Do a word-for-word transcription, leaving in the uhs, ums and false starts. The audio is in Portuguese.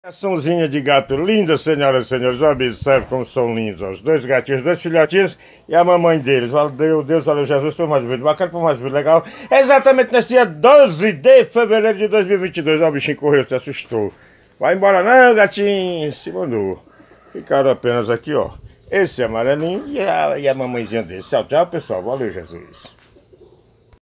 Açãozinha de gato linda, senhoras e senhores, observe como são lindos, ó, os dois gatinhos, os dois filhotinhos e a mamãe deles. Valeu Deus, valeu Jesus, foi mais bonito, bacana, foi mais bonito, legal. Exatamente nesse dia doze de fevereiro de dois mil e vinte e dois, ó, o bichinho correu, se assustou. Vai embora não, gatinho, se mandou. Ficaram apenas aqui, ó, esse amarelinho e a, e a mamãezinha dele. Tchau, tchau, pessoal, valeu Jesus.